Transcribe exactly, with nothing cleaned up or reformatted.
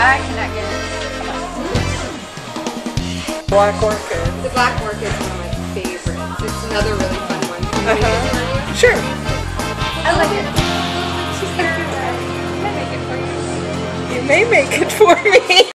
I cannot get it. Black orchid. The black orchid is one of my favorites. It's another really fun one. Can you make it for you? Sure. I like it. She's gonna do that. Can I make it for you? You may make it for me.